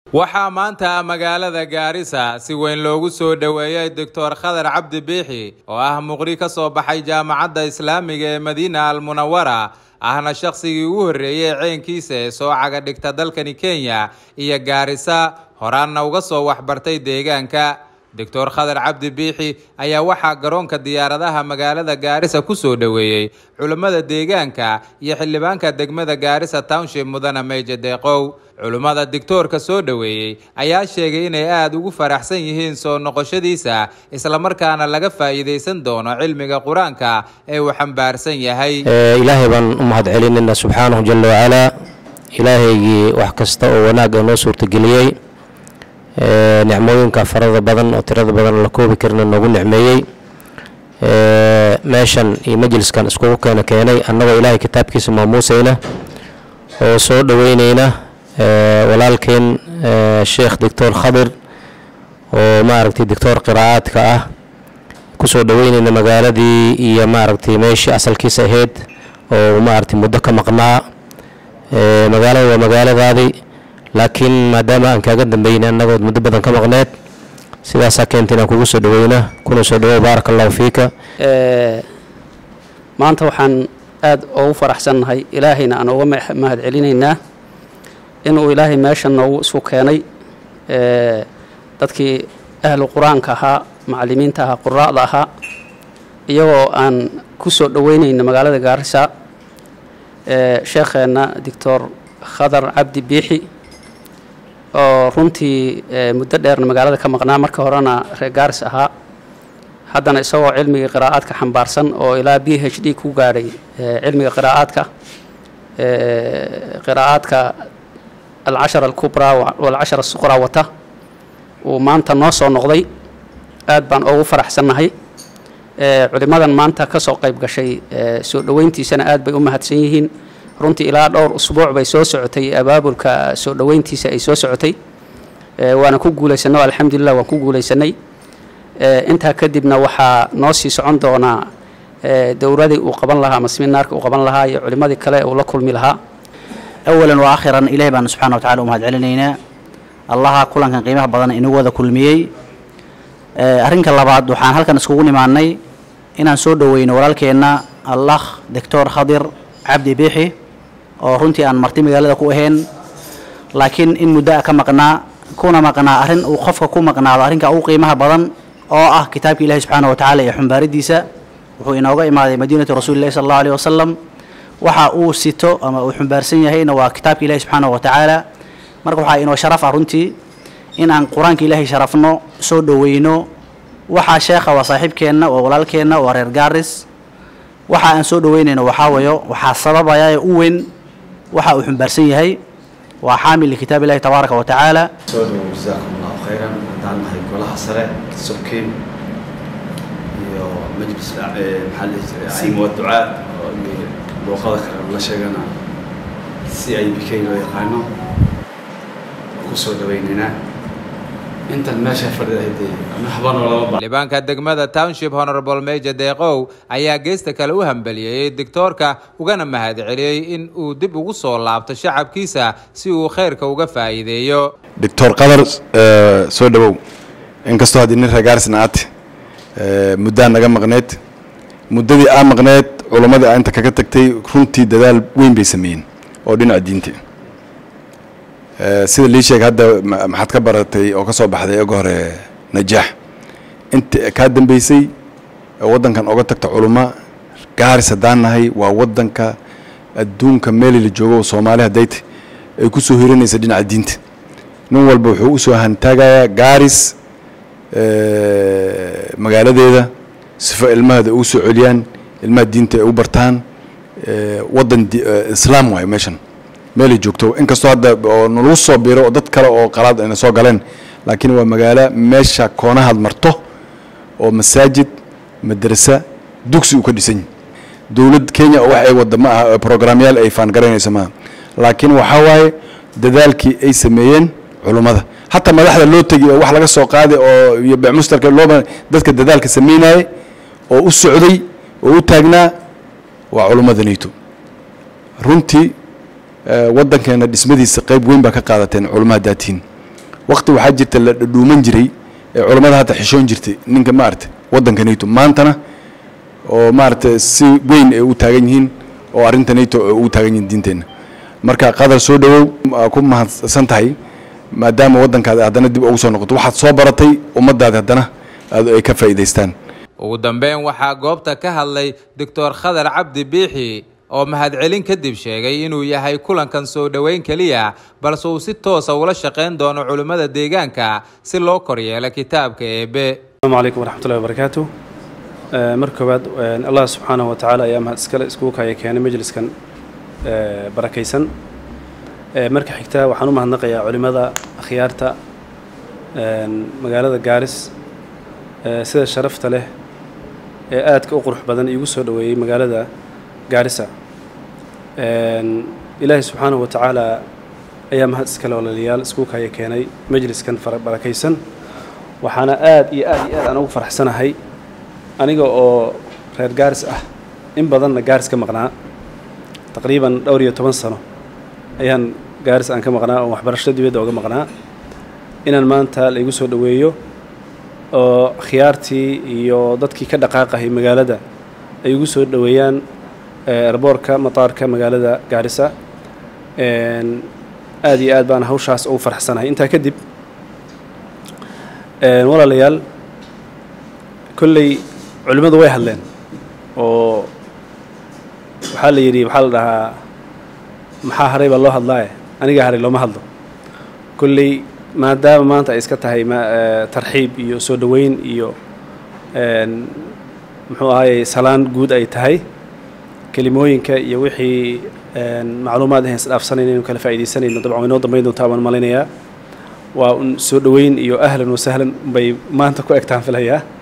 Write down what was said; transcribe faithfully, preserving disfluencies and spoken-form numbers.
waxaa maanta magaalada Gaarisa si weyn loogu soo dhaweeyay Doctor Khadar Cabdi Biixi oo ah muqri ka soo baxay jaamacadda Islaamiga ee Madiina Al Munawwara ahna shakhsigii ugu horeeyay ceenkiisa ee soo caga dhigta dalkani Kenya iyo Gaarisa horaanna uga soo waxbartay deegaanka. Doctor Khadar Cabdi Biixi ayaa waxa garoonka diyaaradaha magaalada Gaarisa ku soo dhaweeyay culimada deegaanka iyo xildhibaanka degmada Gaarisa Township Mudane Meja Deeqow. culimada doctorka soo dhaweeyay ayaa sheegay inay aad ugu faraxsan yihiin soo noqoshadiisa isla markaana laga faa'iideysan doono cilmiga Quraanka ee uu xambaarsan yahay. Ilaahay baan u mahad celinayna subhanahu jalla wa ala. Ilaahaygi wax kasta oo wanaag ah noo suurtageliyay ee nicmooyinka farada badan oo tirada badan la koobi karna nagu nicmeeyay ee meeshan iyo majliskan isku keena keenay annagoo Ilaahay kitaabkiisa maamuusayna oo soo dhaweynayna walaalkeen Sheikh Doctor Khadir oo maaragtay doctor qiraa'aadka ah ku soo dhaweynayna magaaladii iyo maaragtay meeshii asalkiisa ahayd oo maaragtay muddo ka maqnaa ee magaalada waa magaaladaadii laakiin maadaama aan kaaga dambeynay annagoo muddo badan ka maqneed sidaas keentay inaan kugu soo dhaweyna kuna soo dhaweey barakallahu fiika. ee maanta waxaan aad ugu faraxsanahay Ilaahayna aan uga mahad celinaynaa inuu Ilaahay meeshan noogu isku keenay ee dadkii ahlu quraanka ahaa macallimiinta ahaa quraa'da ahaa iyagoo aan ku soo dhaweynayna magaalada Gaarisa ee sheekheena Doctor Khadar Cabdi Biixi oo runtii muddo dheer magaalada ka maqnaa marka horena reer Gaarisa ahaa haddana isagoo cilmiga qiraa'aadka xambaarsan oo ilaa B H D ku gaaray cilmiga qiraa'aadka ee qiraa'aadka العشرة الكبرى والعشرة الصغرى وتا ومانتا نوصو نقضي آد بان أوغو فرح سنهي علماء مانتا كسو قيب قشي سو دوينتي سنة آد بي أمهات سنيهين رنتي إلى دور أسبوع بي سو سعوتي أبابل كسو دوينتي سأي سو سعوتي وانا كوكو ليسنو الحمد لله وكوكو ليسني انتا كدبنا وحا نوسي سعون دونا دورادي وقبان لها مسمين نارك وقبان لها علماء كلا ولكل ملها أولاً وآخراً إليه بأن سبحانه وتعالى ومهد علينا الله كلًا كان قيمة بدنا إنه وذا كل مية أرنك الله بعد وحان هل كان سكوني معني إن نسود وين ورالك إن الله دكتور خضر عبد بيحي ورنتي أن مرتي مجال كوهين لكن إن مدة كم قناع كونا مقناع أرن وخفك كوم مقناع أرنك أو قيمة بدن أو أه كتاب الله سبحانه وتعالى يحمل بارديسا وهو إن وجا إمام مدينة رسول الله صلى الله عليه وسلم waxa uu sito ama uu xambaarsan yahayna waa kitaabka Ilaahay subhanahu wa ta'ala marka waxa inoo sharaf ah runtii in aan quraanka Ilaahay sharafno soo dhaweyno waxa sheekha waa saaxiibkeena oo walaalkeena oo reer Gaaris waxa aan soo dhaweynayno waxa wayo waxa sababaya u weyn waxa uu xambaarsan yahay waa xaamil kitaab Ilaahay tabaaraka wa ta'ala soo jazakumullahu khayran daan hay golaha sare subkiin iyo majlis maxalli ay ducaa وقالك الله شجعنا سي أي بكين ويقانو وكسر دويننا أنت الماشى فرد هدي أنا حبان ولا بابا. لبنان كدقمة تاونشيب هونربل ميجا ديقو أيها جيست كلوهم بليه الدكتور كا وجانا مهد عليه إن ودب وصول لعبت الشعب كيسة سيو خير كوجفا إيديو. دكتور قدر أه سودو إن كستو هذه النهر جالس نعت أه مدة نجم مغنيت مدة دي آم مغنيت علماء أنت كتكتي كنتي دلال وين بيسمين أو دين عدينتي أه سيد اللي شيء هذا ما حد كبرتي أو كسب بحد يجهر نجاح أنت كادم بيسي ودن كان أوقاتك علماء جارس دانا هي وودن ك الدون كمال اللي جوا صومالي هديت يكسو هيرين يسدين عدينتي نوال بحوس وهنتاجا جارس أه مقالة ده سفاء المهد أوسو عليان المادين تأوبرتان أه وضن أه إسلام واي ماشان مالي جوكتو إنك صاد نلوصو بيرو ضد كلا أو قراد إن سو قالن لكن هو مجاله ماشى كونها المرتو أو مساجد مدرسة دوكسي وكديسين دولد كينيا واحد وضمها برنامجيال أي فان قرين يسمها لكن وحواي دذلك أي سمين علماء حتى ما لحد اللو تجي واحد لقى سوق قاضي أو يبيع مشترك اللوبة ذلك دذلك سميناه أو السعودي وتاجنا وعلماء ذنيتو runtii wadankeena dhismadiisa qayb weyn baa ka qaadateen culumada daatiin waqti waxaa jirta la dhuuman jiray culimada hadda xishoon jirtay ninka maartay wadankanayto maantana oo maartay si weyn ay u taagan yihiin oo arrintanayto u taagan yihiin diinteena marka qadar soo dhawow ku mahadsan tahay maadaama wadankaada haddana dib ugu soo noqoto waxaad soo baratay ummadaada haddana ay ka faa'iidaystaan ugu dambeyn waxaa goobta ka hadlay doctor Khadar Cabdi Biixi oo mahadcelin kadib sheegay inuu yahay kulankan soo dhaweyn kaliya balse uu si toos ah ula shaqeyn doono culimada deegaanka si loo koryeelo kitaabka Eebe. Assalaamu calaykum waraxmatullaahi wabarakaatuh. markabaad Allah subhanahu wa ta'ala ayaa mahad iskale isku kaya keenay majliskan barakaysan. marka xigta waxaan u mahadnaqayaa culimada akhyaarta magaalada Gaaris sida sharafta leh ee aadka u qurux badan igu soo dhaweeyay magaalada Gaarisa. ilaahay subhanahu wa ta'ala ayaa mahad iskale walaalayaal isku kaya keenay majliskan barakaysan. waxaana aad iyo aad iyo aad aan ugu faraxsanahay aniga oo reer Gaaris ah in badanna Gaaris ka maqnaa taqriiban dhowr iyo toban sano ayaan Gaaris aan ka maqnaa oo waxbarasho dibadda uga maqnaa inaan maanta la igu soo dhaweeyo oo khiyaartii iyo dadkii ka dhaqaaqay magaalada ay igu soo dhaweeyaan airportka mataarka magaalada Gaarisa. aad iyo aad baan hawshaas ugu faraxsanahay. intaa kadib walaalayaal kulley culimadu way hadleen oo waxaa la yidhi waxaa la dhahaa maxaa haray baa loo hadlaaye aniga haray looma hadlo. kulley maadaama maanta ay iska tahay tarxiib iyo soo dhaweyn iyo muxuu ahaayey salaan guud ay tahay kelimooyinka iyo wixii macluumaad ah isdhaafsanayna inuu kala faa'iideysanayno dabcan way noo dambeyn doontaa baan maleynayaa waa soo dhaweyn iyo ahlan wa sahlan bay maanta ku egtaan filayaa.